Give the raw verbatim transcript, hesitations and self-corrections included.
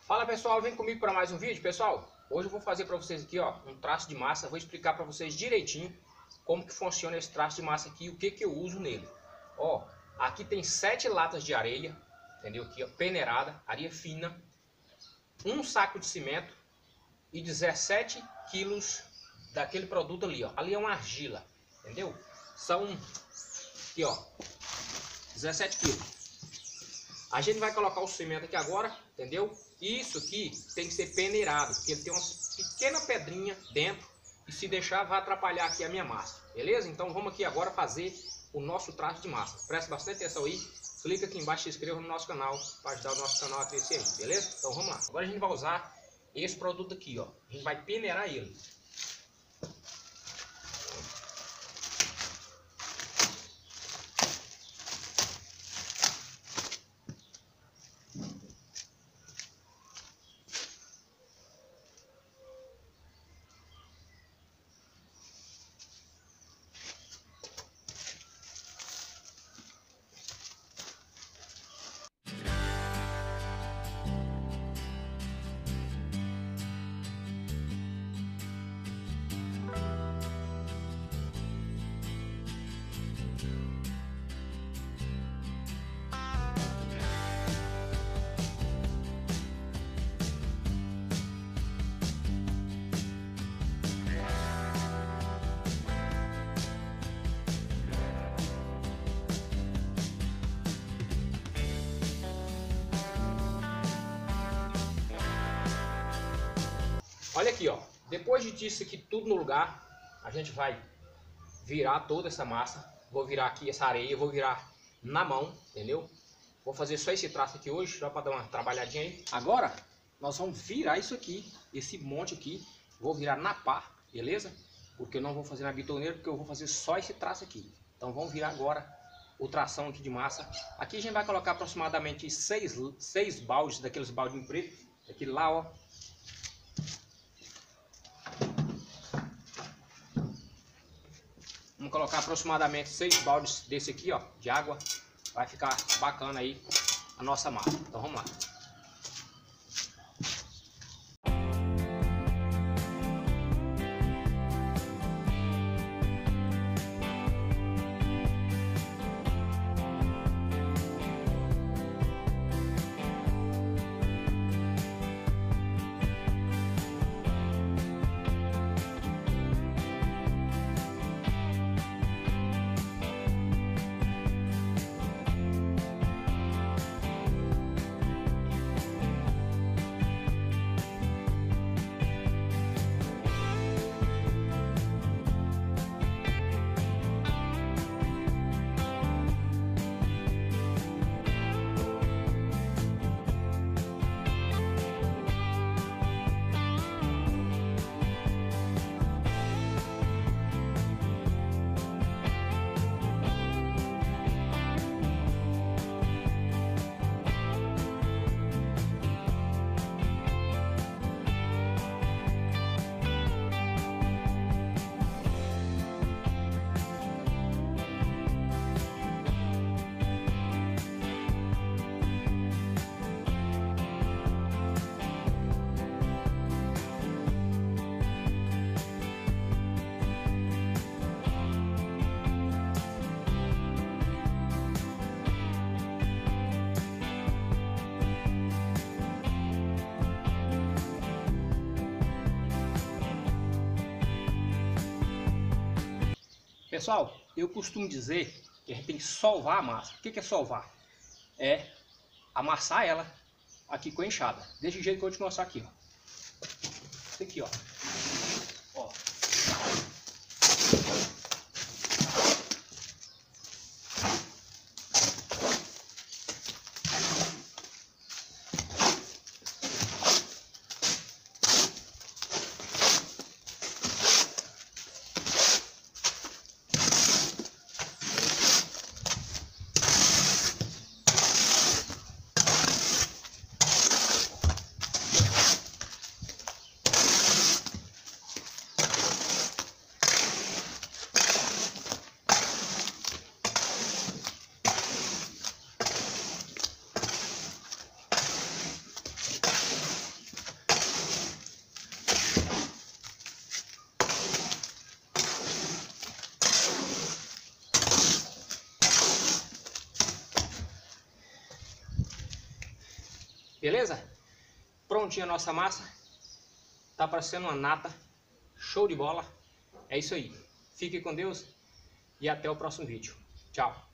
Fala pessoal, vem comigo para mais um vídeo. Pessoal, hoje eu vou fazer para vocês aqui ó, um traço de massa. Vou explicar para vocês direitinho como que funciona esse traço de massa aqui e o que que eu uso nele. Ó, aqui tem sete latas de areia, entendeu? Aqui ó, peneirada, areia fina, um saco de cimento e dezessete quilos daquele produto ali, ó. Ali é uma argila, entendeu? São aqui ó, dezessete quilos. A gente vai colocar o cimento aqui agora, entendeu? Isso aqui tem que ser peneirado, porque ele tem uma pequena pedrinha dentro e se deixar vai atrapalhar aqui a minha massa, beleza? Então vamos aqui agora fazer o nosso traço de massa. Preste bastante atenção aí, clica aqui embaixo e se inscreva no nosso canal para ajudar o nosso canal a crescer aí, beleza? Então vamos lá. Agora a gente vai usar esse produto aqui, ó. A gente vai peneirar ele. Olha aqui, ó. Depois de disso aqui tudo no lugar, a gente vai virar toda essa massa. Vou virar aqui essa areia, vou virar na mão, entendeu? Vou fazer só esse traço aqui hoje, só para dar uma trabalhadinha aí. Agora, nós vamos virar isso aqui, esse monte aqui. Vou virar na pá, beleza? Porque eu não vou fazer na bitoneira, porque eu vou fazer só esse traço aqui. Então vamos virar agora o tração aqui de massa. Aqui a gente vai colocar aproximadamente seis, seis baldes, daqueles baldes preto. Aquele lá, ó. Vamos colocar aproximadamente seis baldes desse aqui, ó, de água. Vai ficar bacana aí a nossa massa. Então vamos lá. Pessoal, eu costumo dizer que a gente tem que solvar a massa. O que é solvar? É amassar ela aqui com a enxada. Desse jeito que eu vou te mostrar aqui, ó. Isso aqui, ó. Ó. Beleza? Prontinha a nossa massa. Tá parecendo uma nata. Show de bola. É isso aí. Fique com Deus e até o próximo vídeo. Tchau.